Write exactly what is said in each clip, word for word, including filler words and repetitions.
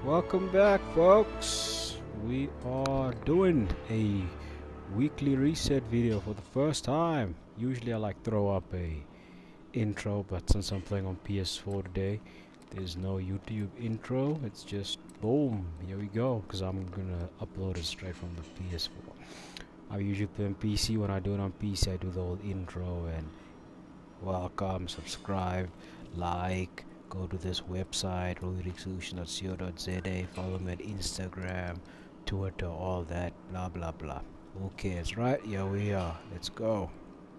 Welcome back, folks. We are doing a weekly reset video for the first time. Usually I like throw up a intro, but since I'm playing on P S four today, there's no YouTube intro. It's just boom, here we go, because I'm gonna upload it straight from the P S four. I usually play on P C. When I do it on P C, I do the whole intro and welcome, subscribe, like, go to this website, royrick solution dot co dot z a, follow me on Instagram, Twitter, all that, blah blah blah. Who cares, right? Here we are. Let's go.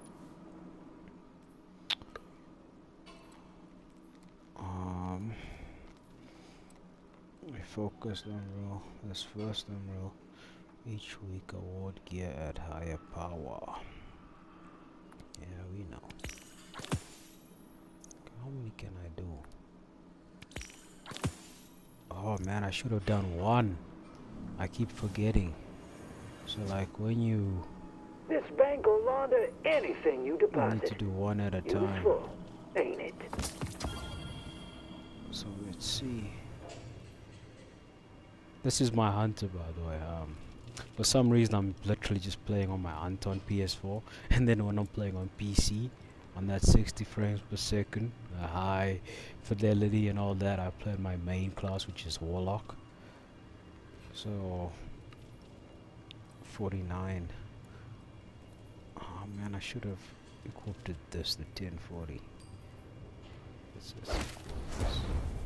Um, we focused on roll. This first roll. Each week award gear at higher power. Yeah, we know. How many can I do? Oh man, I should have done one. I keep forgetting. So like when you This bank will launder anything you you deposit. need to do one at a time. Useful, ain't it? So let's see. This is my hunter, by the way. Um, for some reason I'm literally just playing on my hunter on P S four, and then when I'm playing on P C, on that sixty frames per second, uh, high fidelity and all that, I play my main class, which is Warlock. So forty-nine. Oh man, I should have equipped it this, the ten forty. Let's just equip this.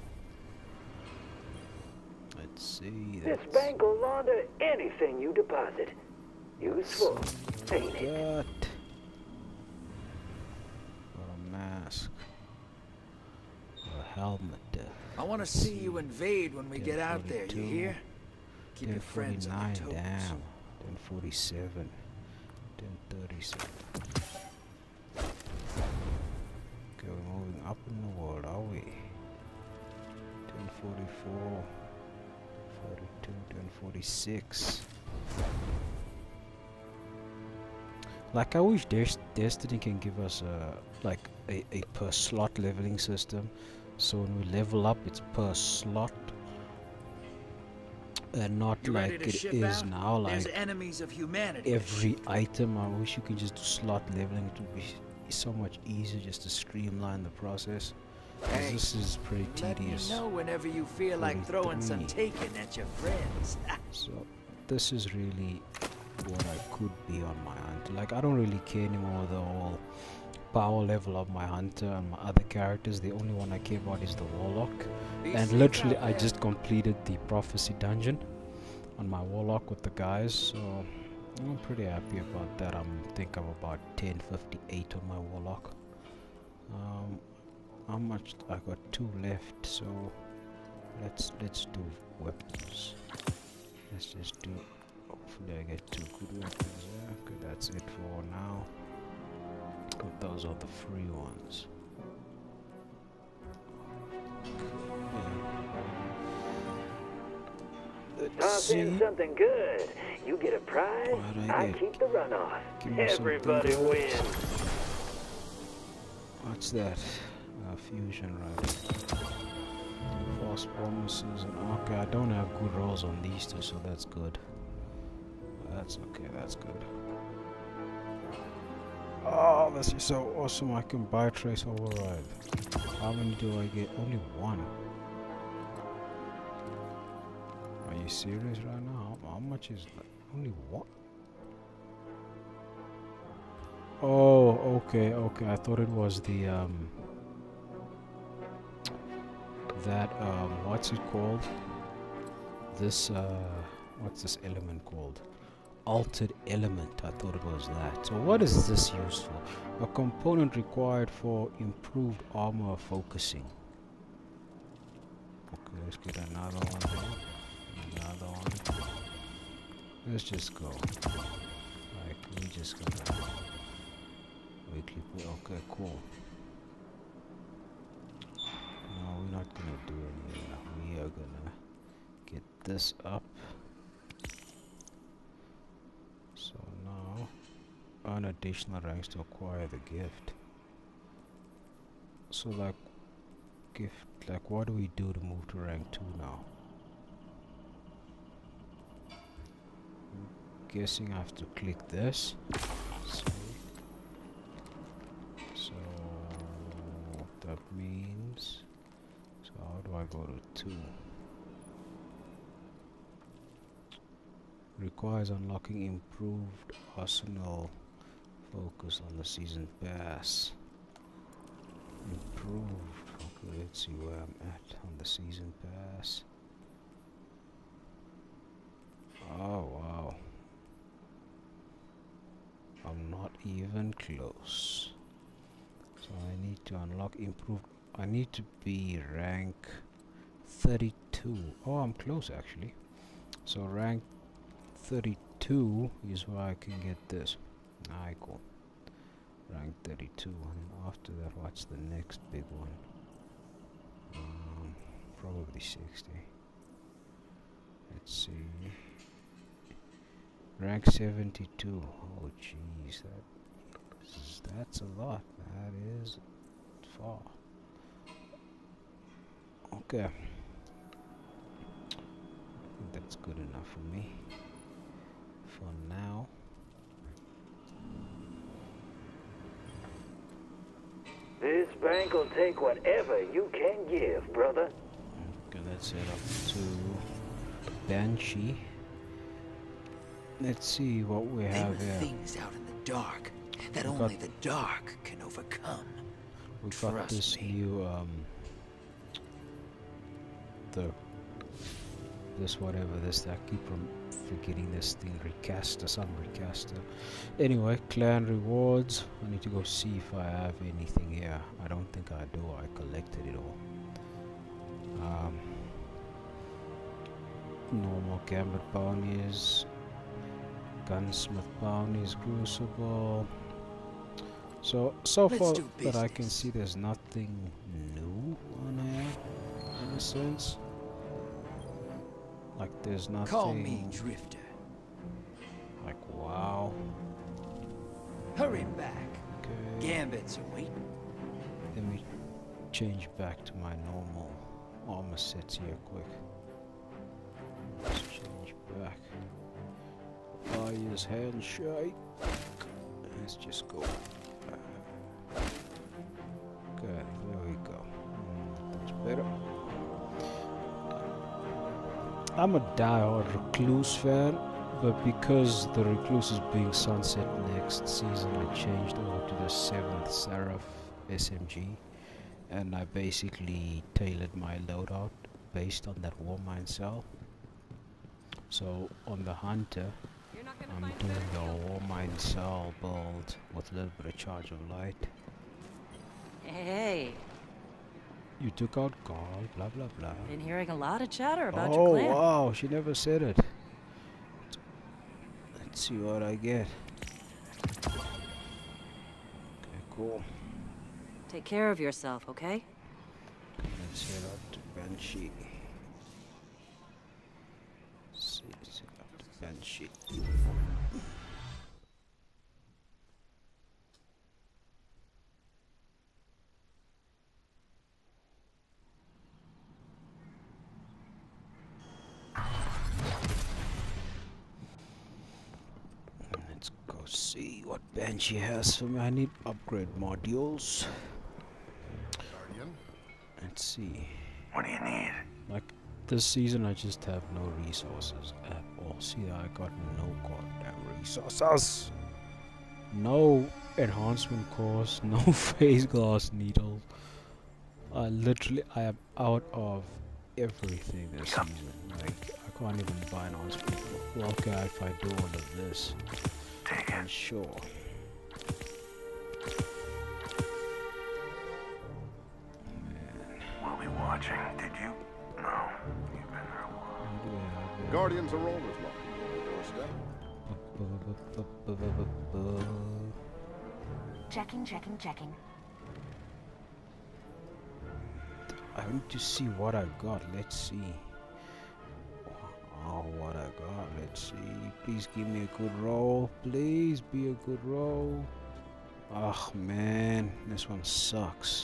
Let's see. This that's- bank will launder anything you deposit. Useful, What ain't we it? got? Got a mask. A helmet. I want to see you invade when we get out there, you hear? Keep ten your friends on your forty-nine, toes. damn. ten forty-seven. ten thirty-seven. Okay, we're moving up in the world, are we? ten forty-four. forty-two, ten forty-six. Like I wish Des Destiny can give us a like a, a per slot leveling system, so when we level up it's per slot and not You ready like to it ship is out? now, There's like enemies of humanity. every item. I wish you could just do slot leveling. It would be so much easier just to streamline the process. 'Cause Hey, this is pretty Let me tedious. know whenever you feel like throwing some forty-three. taken at your friends. So this is really what I could be on my hunter. Like I don't really care anymore the whole power level of my hunter and my other characters. The only one I care about is the warlock. Be And safe literally out I there. just completed the prophecy dungeon on my warlock with the guys, so I'm pretty happy about that. I'm think I'm about ten fifty-eight on my warlock. Um how much? I got two left, so let's let's do weapons. Let's just do, hopefully I get two good weapons. Yeah, okay, that's it for now. But those are the free ones. Okay. Let's Toss in see. something good. You get a prize, What'd I I get? keep the runoff. Give me something Everybody good. wins. What's that? Uh, fusion rifle. False promises and okay, I don't have good rolls on these two, so that's good. That's okay, that's good. Oh, this is so awesome. I can buy trace override. How many do I get? Only one. Are you serious right now? How, how much is that? Only one? Oh, okay, okay. I thought it was the um that um what's it called? This uh what's this element called? Altered element. I thought it was that. So what is this used for? A component required for improved armor focusing. Okay, let's get another one here. Another one. Let's just go. Like we just gonna weekly play. Okay, cool. No, we're not gonna do any. We are gonna get this up. So now, earn additional ranks to acquire the gift. So like, gift, like what do we do to move to rank two now? guessing I have to click this. So, so what that means. So how do I go to two? Requires unlocking improved arsenal. Focus on the season pass. Improved. Okay, let's see where I'm at on the season pass. Oh wow. I'm not even close. So I need to unlock improved. I need to be rank thirty-two. Oh, I'm close actually. So rank thirty-two is where I can get this. Alright, cool. Rank thirty-two, and after that, what's the next big one? Um, probably sixty. Let's see. Rank seventy-two. Oh jeez, that is, that's a lot. That is far. Okay. I think that's good enough for me for now. This bank will take whatever you can give, brother. Okay, let's head up to Banshee. Let's see what we There have are here. things out in the dark that We only got- the dark can overcome. We got Trust this me. new um the this whatever this I keep from forgetting this thing, recaster, some recaster. Anyway, clan rewards. I need to go see if I have anything here. I don't think I do. I collected it all. Um, normal gambit bounties, gunsmith bounties, crucible. So so Let's far do that I can business. see, there's nothing new on here in a sense. Like there's nothing. Call me Drifter. Like wow. Hurry back. Okay. Gambits are waiting. Let me change back to my normal armor sets here quick. Let's change back. I use handshake. Let's just go. Good, there we go. Mm, that's better. I'm a diehard Recluse fan, but because the Recluse is being sunset next season, I changed over to the seventh Seraph S M G, and I basically tailored my loadout based on that War Mine cell. So on the Hunter, I'm doing the War Mine cell build with a little bit of Charge of Light. Hey, You took out Carl, blah blah blah. been hearing a lot of chatter about Oh your clan. wow, she never said it. Let's see what I get. Okay, cool. Take care of yourself, okay? Let's head up to Banshee. See, let's head up to Banshee. Let's go see what Banshee has for me. I need upgrade modules. Guardian. Let's see. What do you need? Like this season, I just have no resources at all. See, I got no goddamn resources. No enhancement course, no phase glass needle. I literally, I am out of everything this season. Like, I can't even buy enhancement. Well, okay, if I do all of this, then sure. We'll be watching. Did you? No. You've been there a while. Guardians are rollers locked. Doorstep. Checking, checking, checking. I need to see what I got. Let's see. Oh, what I got. Let's see. Please give me a good roll. Please be a good roll. Oh man, this one sucks.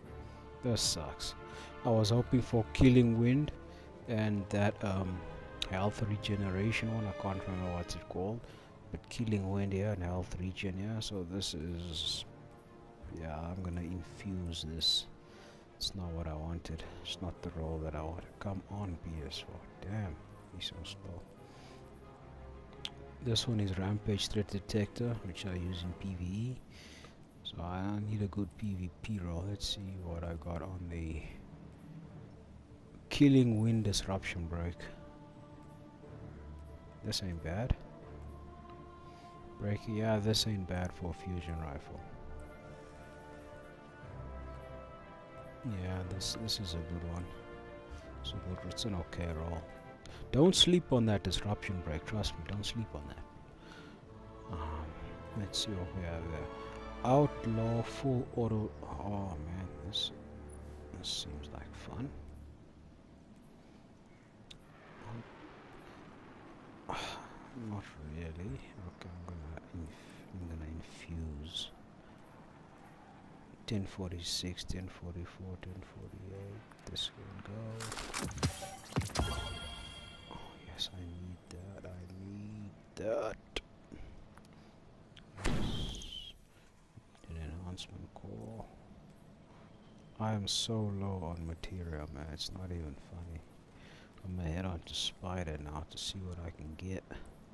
This sucks. I was hoping for Killing Wind and that um, health regeneration one. I can't remember what's it called, but killing wind here and health regen here. So this is, yeah, I'm gonna infuse this. It's not what I wanted. It's not the role that I wanted. Come on, P S four. Damn, he's so slow. This one is Rampage Threat Detector, which I use in PvE. So I need a good PvP role. Let's see what I got on the Killing Wind Disruption Break. This ain't bad. Break, yeah, this ain't bad for a fusion rifle. Yeah, this this is a good one. So it's an okay roll. Don't sleep on that disruption break. Trust me, don't sleep on that. Um, let's see what we have there. Outlaw full auto. Oh man, this this seems like fun. Um, not really. Okay, I'm gonna inf I'm gonna infuse. ten forty-six, ten forty-four, ten forty-eight. This will go. Oh yes, I need that. I need that. Enhancement core. I am so low on material, man. It's not even funny. I'm gonna head on to Spider now to see what I can get.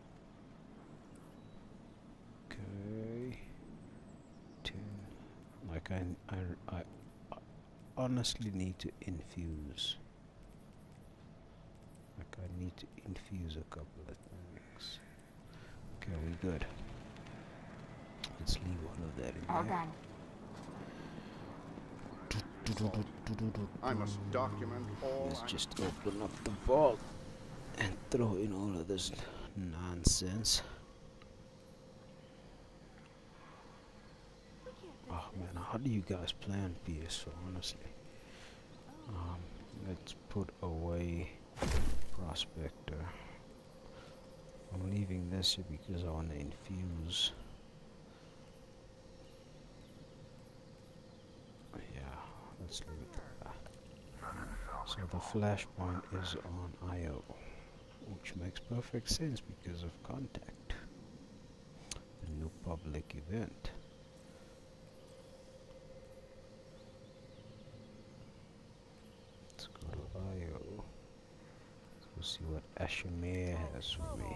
Okay. ten. Like I, I, I, I honestly need to infuse. Like I need to infuse a couple of things. Okay, we good. Let's leave all of that in All there. done. I must document all. Let's just open up the vault and throw in all of this nonsense. Oh man, how do you guys plan P S four, honestly? Um, let's put away Prospector. I'm leaving this here because I want to infuse. Yeah, let's leave it like that. So the flashpoint is on I O, which makes perfect sense because of Contact, the new public event. Let's go to I O. Let's see what Ashmere has for me.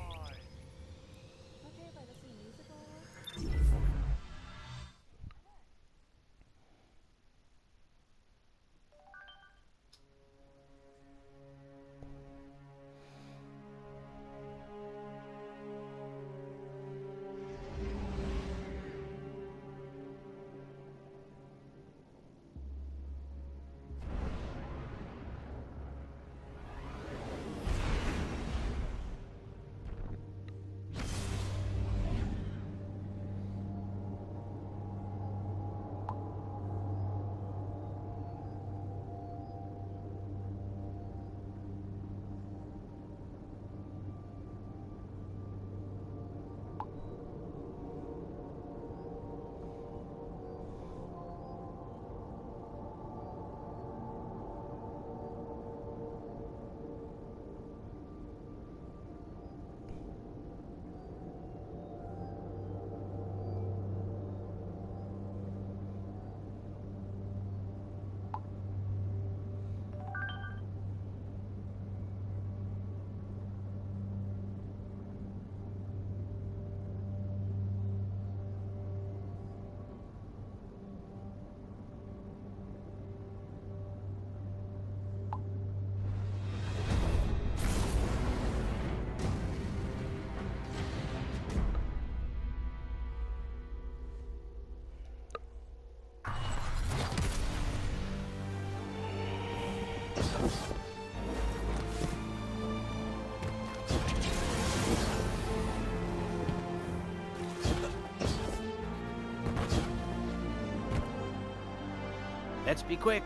Let's be quick.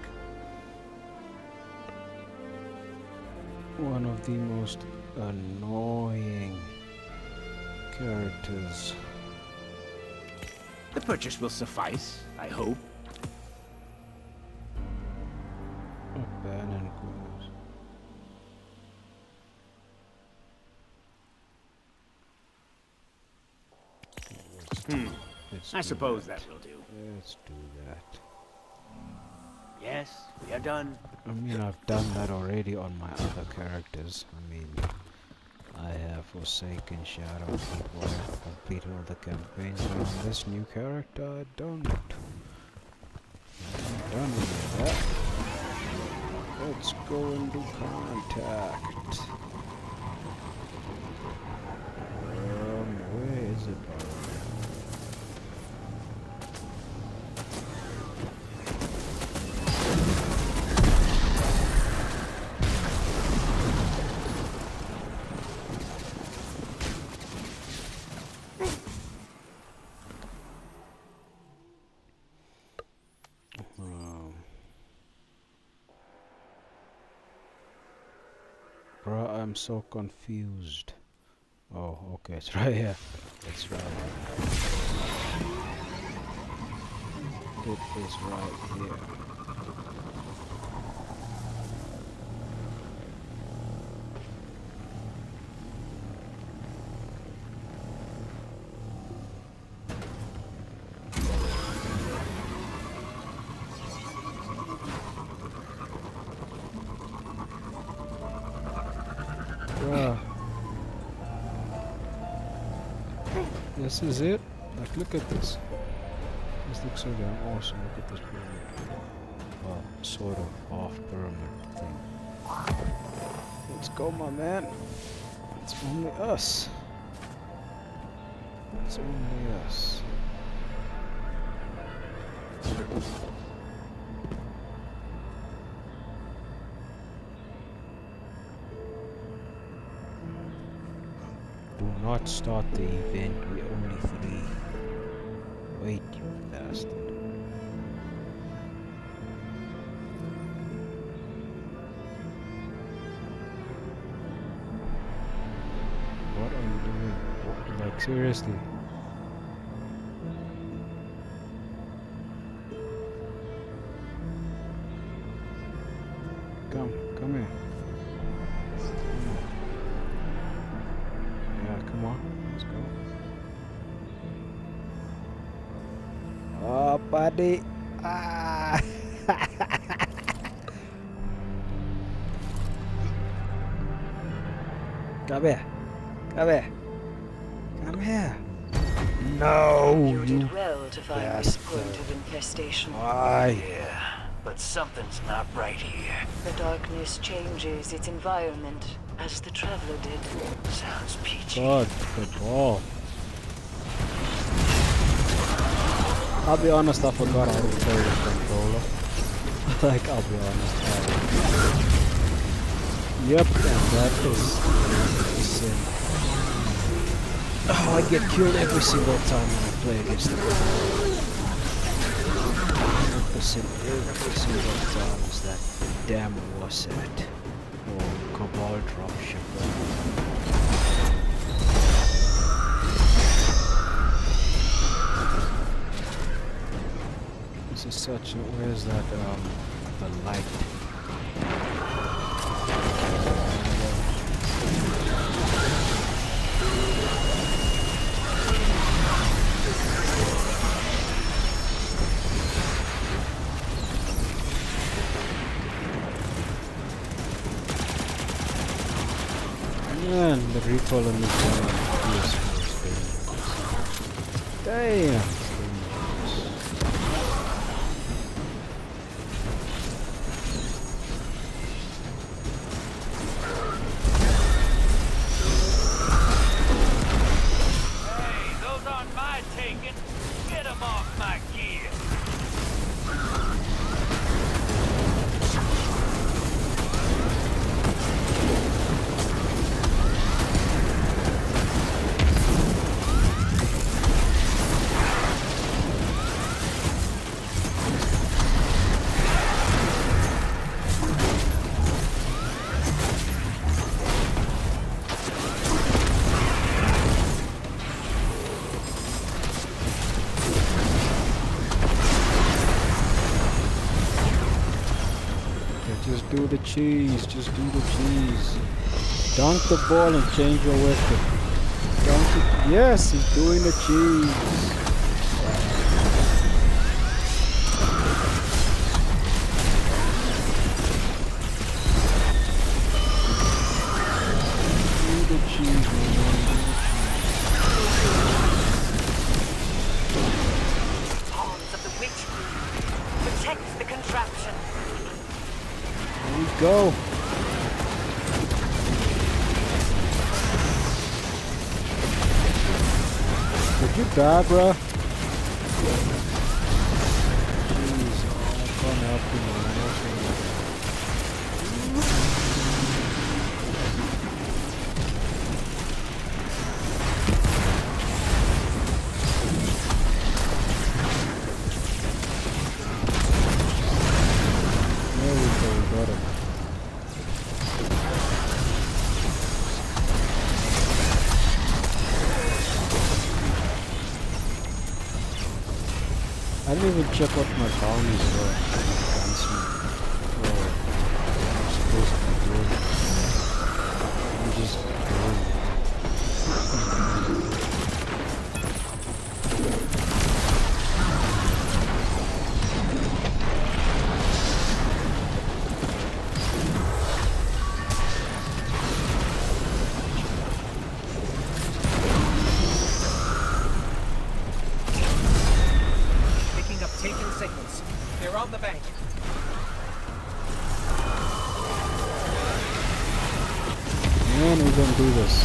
One of the most annoying characters. The purchase will suffice, I hope. Abandoned quarters. Hmm. Let's I do suppose that will do. Let's do that. Yes, we are done. I mean, I've done that already on my other characters. I mean, I have Forsaken, Shadow, people. I have completed all the campaigns. But on this new character, I don't. I'm done with that. Let's go into contact. Um, where is it? Bruh, I'm so confused. Oh, okay, it's right here. It's right here. It is right here. Bruh. This is it? Like, look at this. This looks so damn awesome. Look at this pyramid. Well, sort of half pyramid thing. Let's go, my man. It's only us. It's only us. Do not start the event, we're only three. Wait, you bastard. What are you doing? Like, seriously? Come, come here. Come on, let's go. Oh, buddy. Ah. Come here. Come here. Come here. No. You did well to find this bastard. point of infestation. Why? Yeah, but something's not right here. The darkness changes its environment, as the Traveler did. Sounds peachy. God, good ball. I'll be honest, I forgot how to play the controller. Like, I'll be honest. I... Yep, and that is a sin. Oh, I get killed every single time when I play against the controller. one hundred percent every single time is that damn war set. Or Cabal dropship. This is such a, where's that, um, the light? Man, the recoil on this gun is dangerous. Damn! Just do the cheese, just do the cheese. Dunk the ball and change your weapon. Dunk it. Yes, he's doing the cheese. Do the cheese, man. Pawns of the witch queen. Protect the contraption. Here we go. Did you die, bruh? Jeez, oh, I can't help you, man. There we go, we got it. I didn't even check what my bounties were. Gunsmith. Or I'm supposed to be doing. I'm just doing. Taking signals. They're on the bank. Man, we're gonna do this.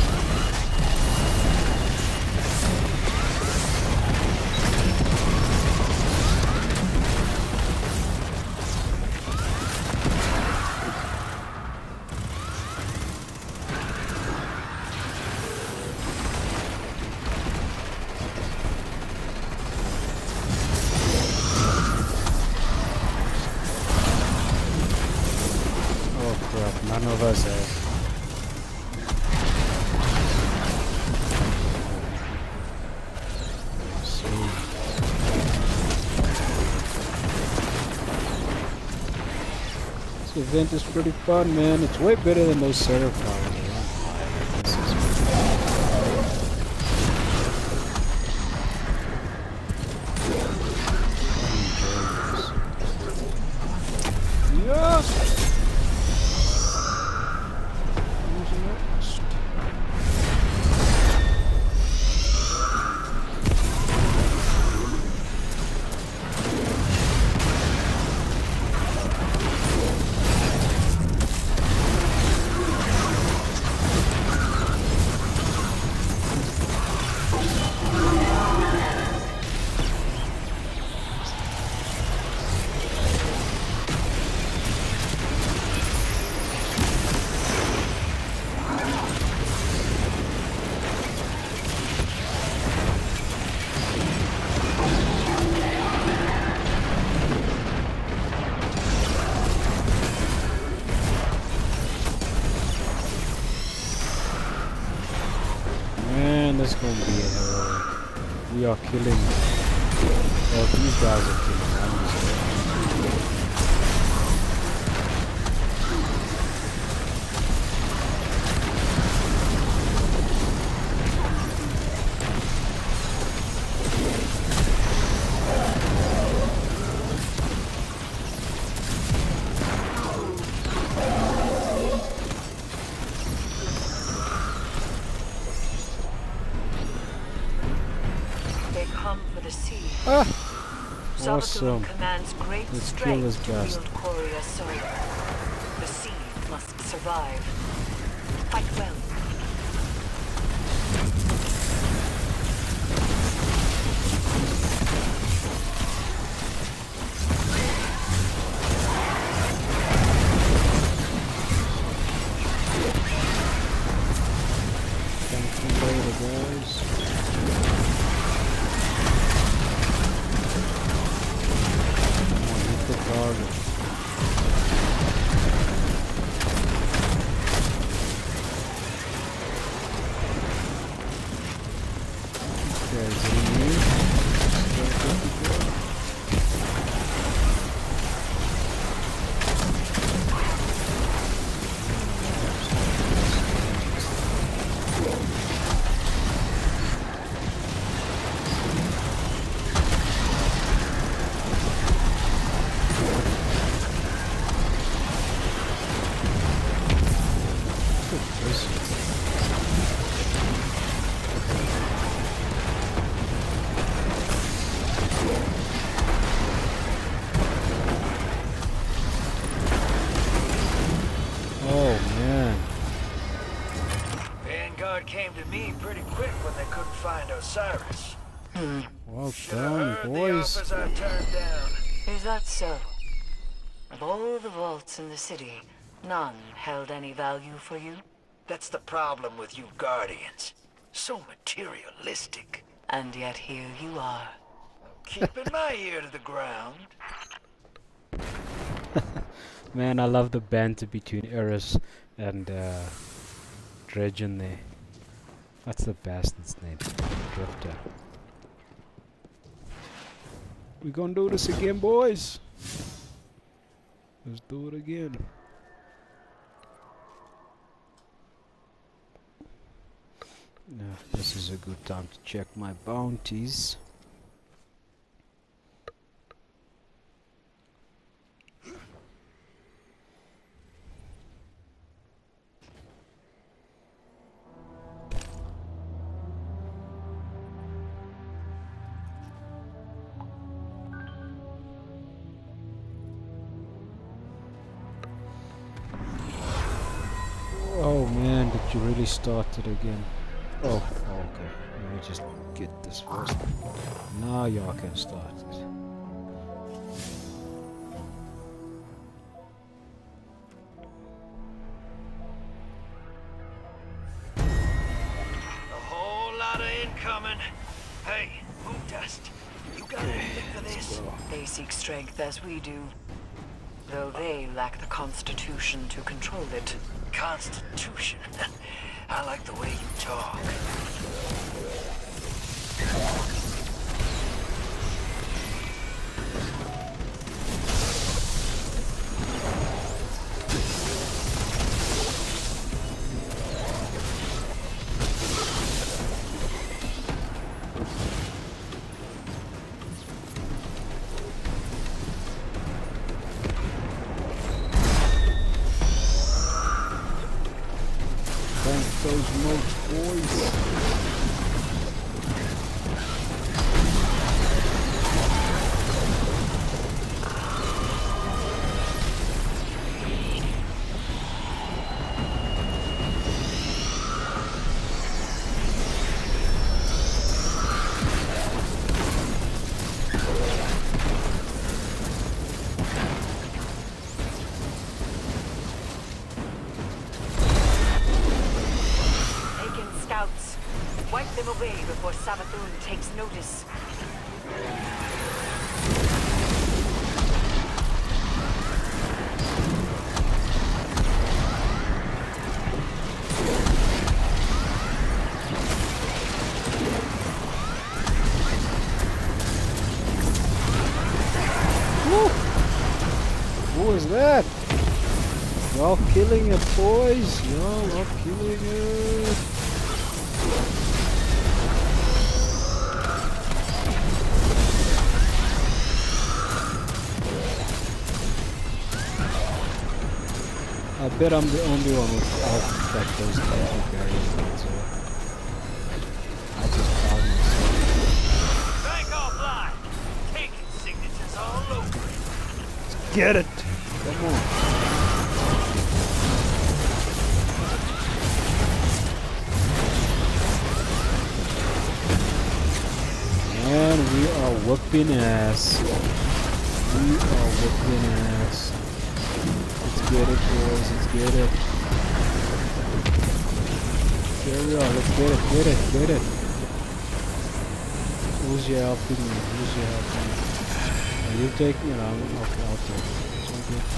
Oh crap, none of us have. This event is pretty fun, man. It's way better than those server files. Yes! Who's next? Man, this is gonna be a heroic. We are killing. Well, these guys are killing. I'm just They come for the sea. ah, Zawatun awesome. commands great Let's kill this strength to bastard. wield Korea sword. The sea must survive. Fight well. Thank you later, guys. Come on, hit the target. Oh man. Vanguard came to me pretty quick when they couldn't find Osiris. Well Should've done, heard the boys. offers I turned down. Is that so? Of all the vaults in the city, none held any value for you? That's the problem with you Guardians. So materialistic. And yet here you are. Keeping my ear to the ground. Man, I love the banter between Eris and uh, Dredgen there. What's the bastard's name? Drifter. We gonna do this again, boys. Let's do it again. Now, this is a good time to check my bounties. Oh man, did you really start it again? Oh, okay. Let me just get this first. Now y'all can start it. A whole lot of incoming. Hey, Moon Dust, you got anything for this? They seek strength as we do, though they lack the constitution to control it. Constitution. I like the way you talk. Those moats, boys. Wipe them away before Savathun takes notice. Woo! What was that? Y'all killing it, boys. Y'all are killing it. I bet I'm the only one without like those character barriers, so I just found myself. Bank offline! Taking signatures all over it. Let's get it! Come on. And we are whooping ass. We are whooping ass. Let's get it, boys. Let's get it. There we are. Let's get it. Get it. Get it. Who's your helping me? Who's your helping me? Are you taking it? I'm okay. I'll take it. It's all good.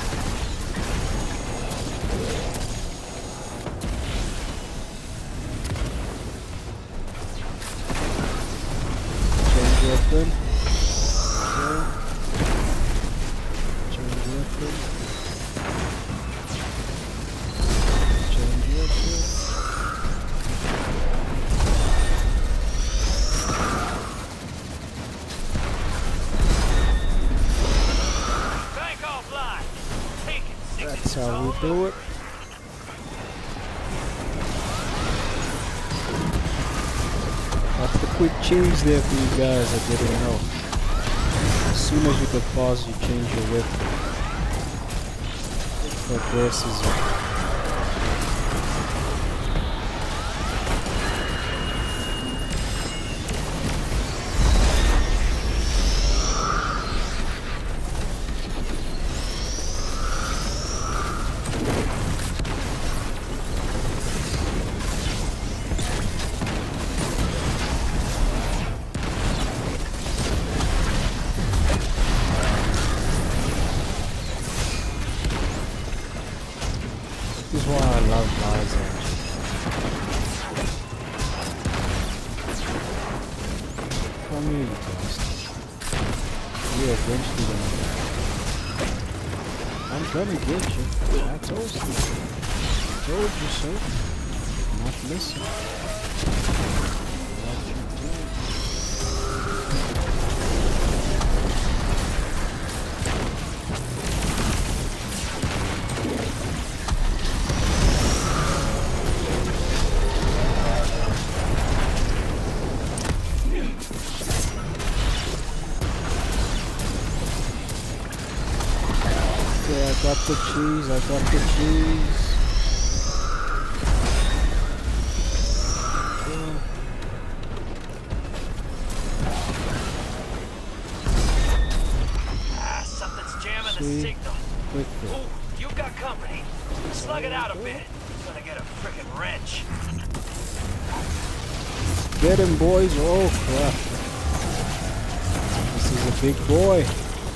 Change weapon. Okay. Change weapon. Change weapon. Bank offline! Taking signatures That's how all we do it. That's the quick change there for you guys that didn't know. As soon as you get pause, you change your weapon. But this is it. This is why I love Lies Engine. Come here, you bastard. You're eventually gonna die. I'm gonna get you. I told you. I told you so. Not listen. What you doing? Okay, I got the cheese, I got the cheese. Yeah. Ah, something's jamming the See? signal. Quick bit. Oh, you got company. Slug it out a bit. It's gonna get a frickin' wrench. Get him, boys. Oh, crap. This is a big boy.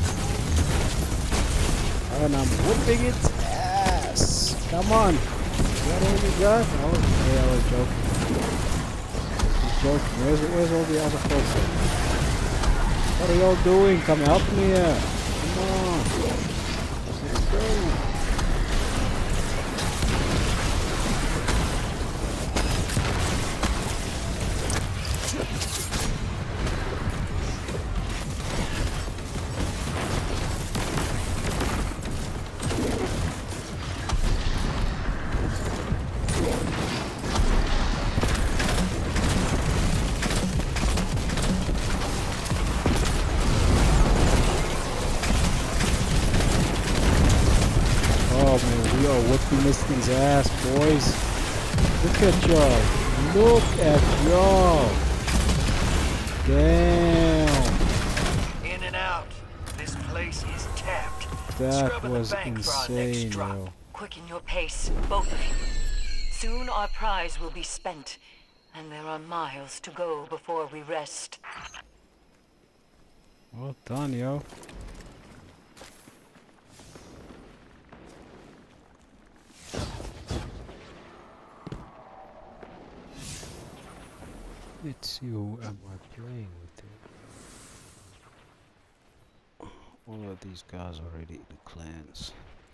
And I'm whooping its ass. Come on. Is that all you got? Oh, yeah, I was joking. Just joking. Where's, where's all the other folks? What are y'all doing? Come help me here. Come on. Let's go. Oh man, we are whipping this thing's ass, boys. Look at y'all. Look at y'all. Damn. In and out. This place is tapped. That Scrubbing was the bank for our next insane, drop. yo. Quicken your pace, both of you. Soon our prize will be spent, and there are miles to go before we rest. Well done, yo. Let's see, who am I playing with here? All of these guys already in the clans.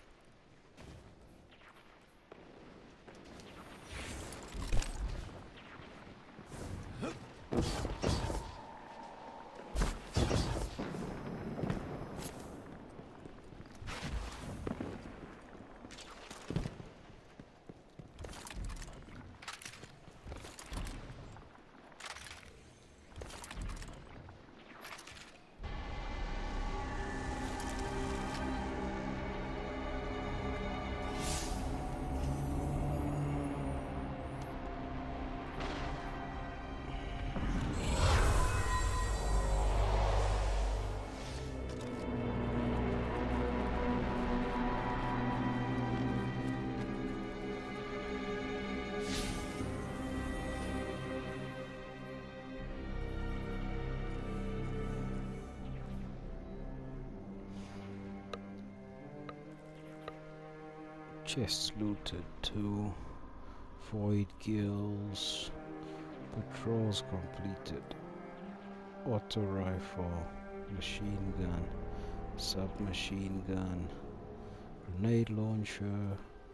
Chests looted, two. Void gills. Patrols completed. Auto rifle. Machine gun. Submachine gun. Grenade launcher.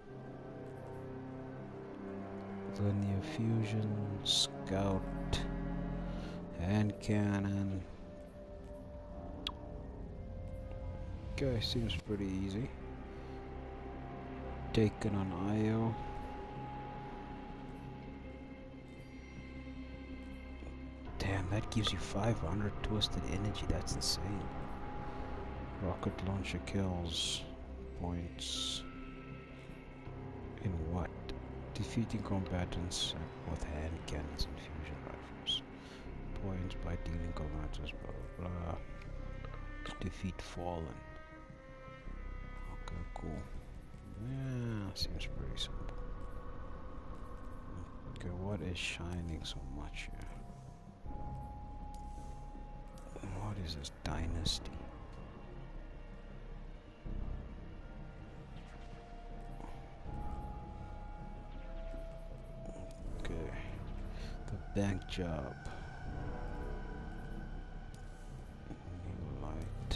Linear fusion. Scout. Hand cannon. Okay, seems pretty easy. Taken on I O. Damn, that gives you five hundred twisted energy. That's insane. Rocket launcher kills points. defeating combatants with hand cannons and fusion rifles. Points by dealing combatants, blah blah blah. Defeat fallen. Okay, cool. Yeah, seems pretty simple. Okay, what is shining so much here? What is this dynasty? Okay, the bank job. New light.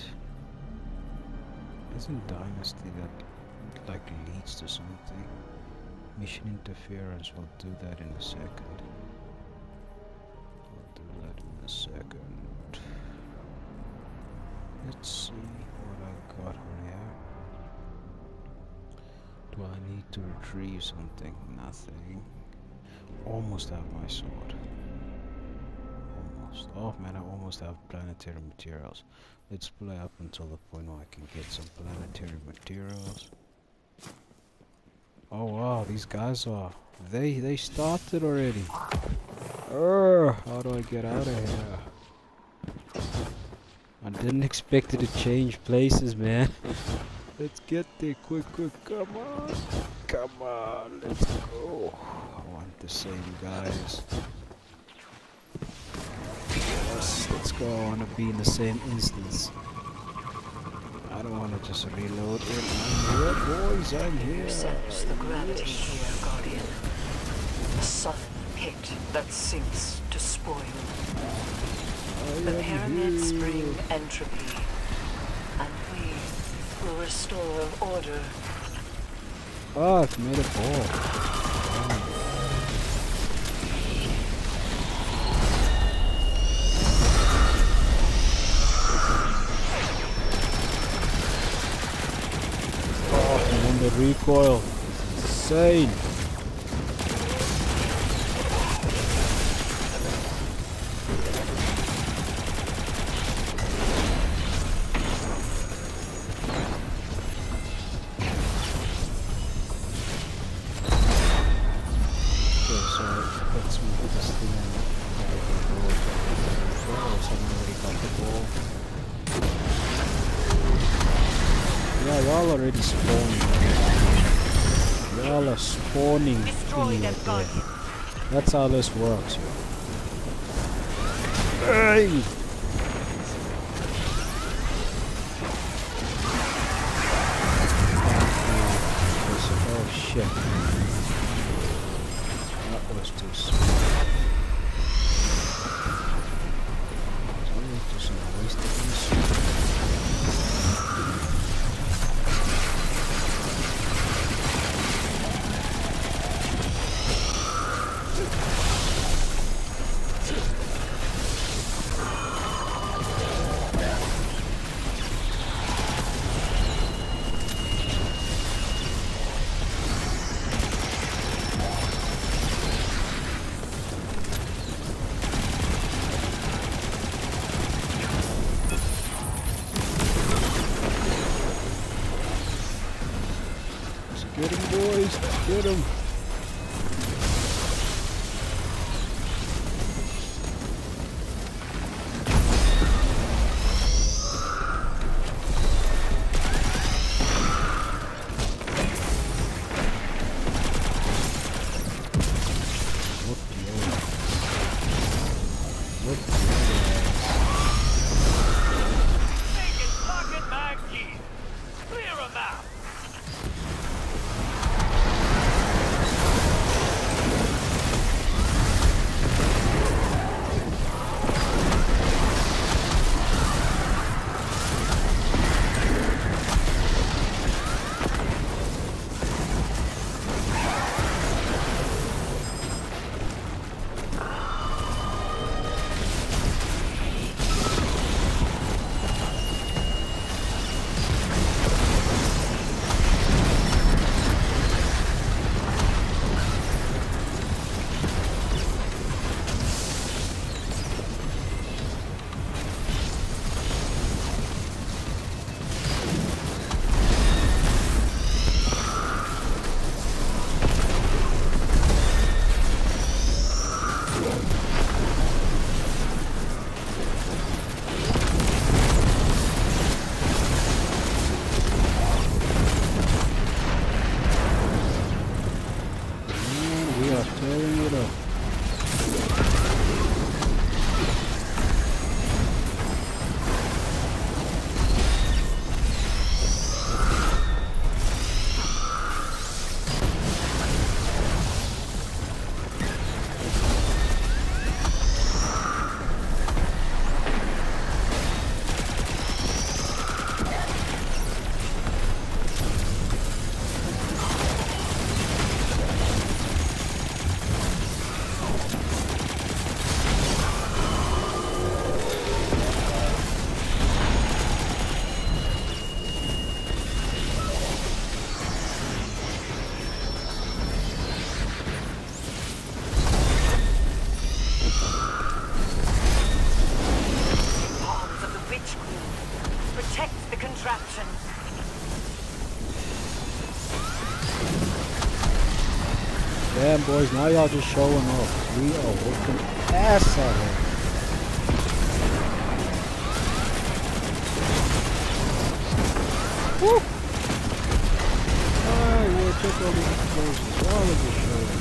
Isn't dynasty that like leads to something? Mission interference, we'll do that in a second. We'll do that in a second. Let's see what I got on here. Do I need to retrieve something? Nothing. Almost have my sword. Almost. Oh man, I almost have planetary materials. Let's play up until the point where I can get some planetary materials. Oh wow, these guys are... They they started already. Urgh, how do I get out of here? I didn't expect it to change places, man. Let's get there quick, quick. Come on. Come on, let's go. I want the same guys. Yes, let's go. I want to be in the same instance. I don't want to just reload it. I'm here, boys, I'm here. You sense the gravity here, Guardian. A sudden hit that sinks to spoil. The pyramids bring entropy, and we will restore order. Oh, it's made a ball. Oh. The recoil is insane. Okay, so let's move this thing in. Oh, someone already got the ball. Yeah, y'all already spawning. Y'all are spawning in right there. That's how this works. Hey! Oh shit. That was too small. Just a waste of this. Get him, boys! Get him! What the hell? What the hell? Take his pocket mag key. Clear him out. start tearing it up. Damn boys, now y'all just showing off. We are working ass out here. Woo! Alright, we'll check all these explosions. All of this showing.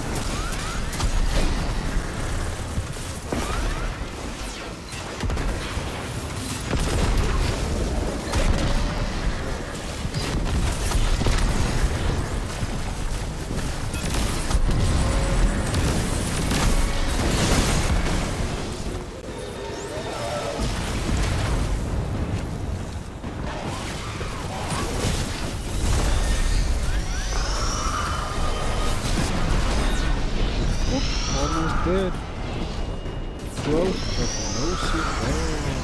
Dead. Growth of Lucifer.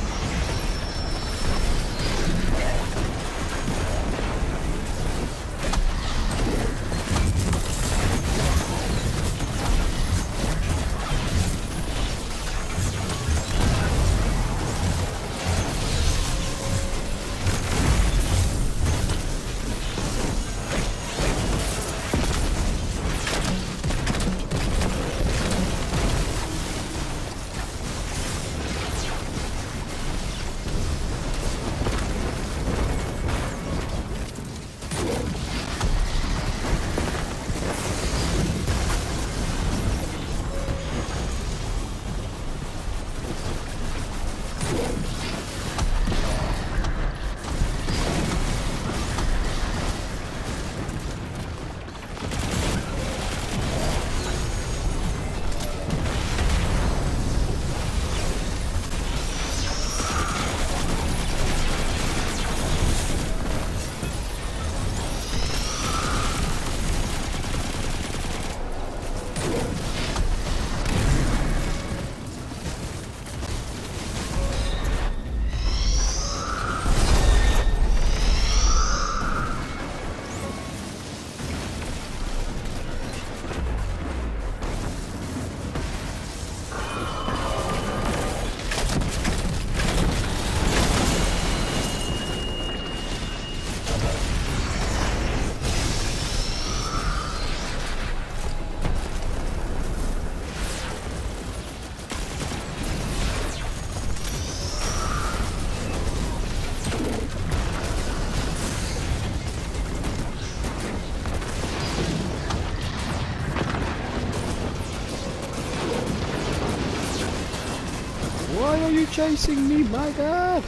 Why are you chasing me, my god?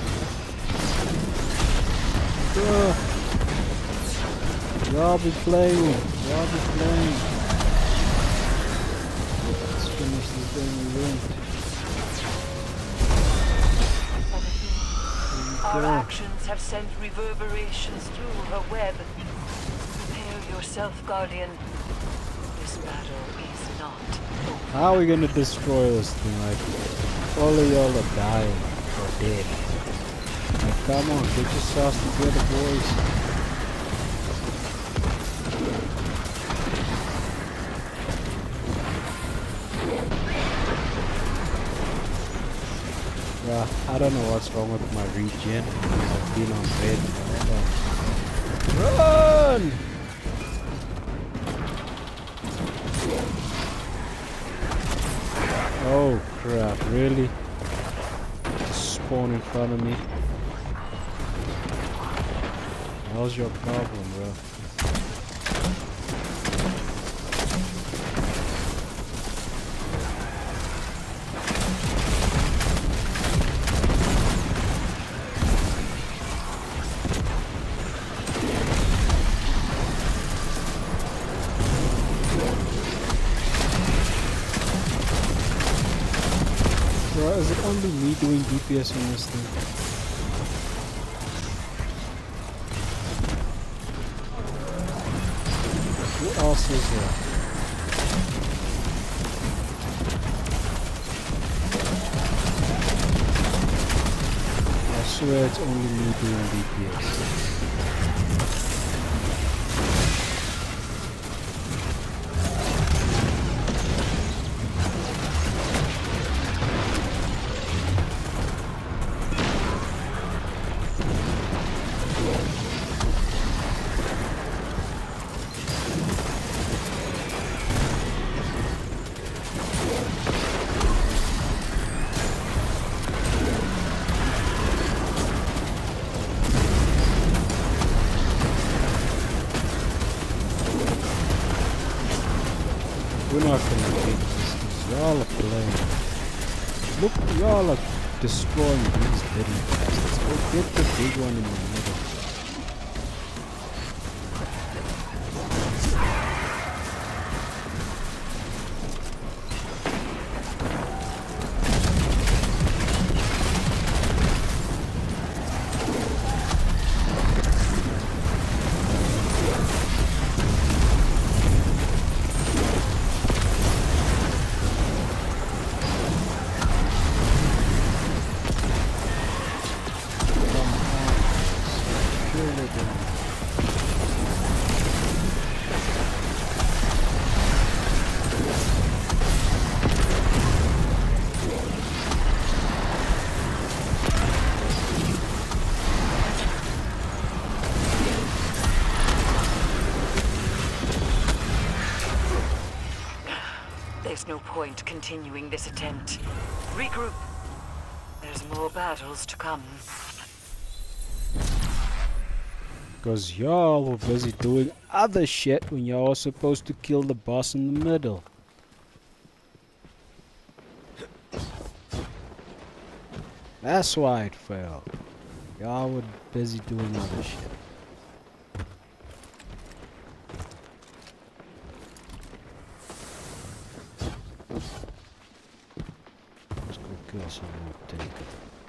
Bruh. Y'all be playing. Y'all be playing. Let's finish this thing we win. Our actions have sent reverberations through her web. Prepare yourself, Guardian. This battle is not over. How are we gonna destroy this thing? Like, all of y'all are dying or dead. Like, come on, get yourselves together, boys. Yeah, I don't know what's wrong with my regen. I've been on bed. Run! Oh crap, really? Just spawn in front of me. How's your problem, bro? Well, is it only me doing D P S on this thing? Who else is there? I swear it's only me doing D P S. We're not gonna take this. Y'all are playing. Look, y'all are destroying these little bastards. Go get the big one in the middle. There's no point continuing this attempt. Regroup. There's more battles to come. Because y'all were busy doing other shit when y'all were supposed to kill the boss in the middle. That's why it failed. Y'all were busy doing other shit. Let's go kill some more Taken.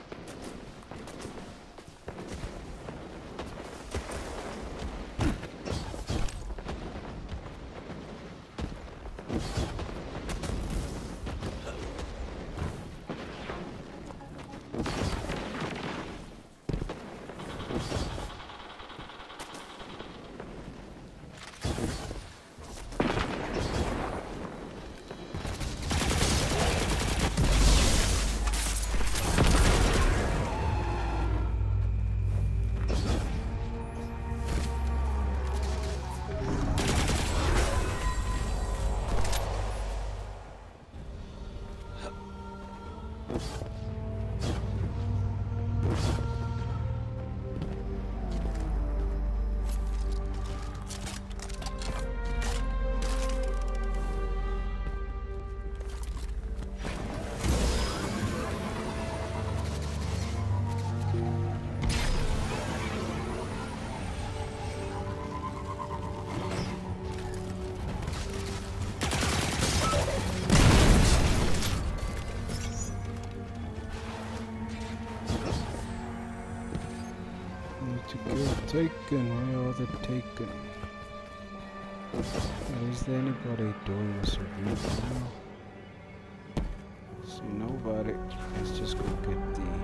To get Taken, where are the Taken? Is there anybody doing this review now? See nobody. Let's just go get the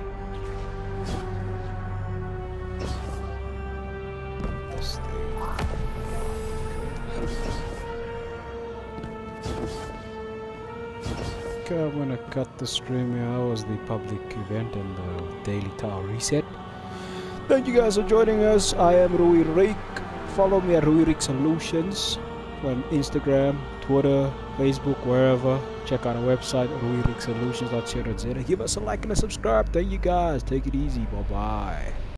this thing. Okay, I'm gonna cut the stream here. That was the public event and the daily tower reset. Thank you guys for joining us. I am Rui Rick. Follow me at Rui Rick Solutions on Instagram, Twitter, Facebook, wherever. Check out our website, rui rick solutions dot co dot z a. Give us a like and a subscribe. Thank you guys. Take it easy. Bye bye.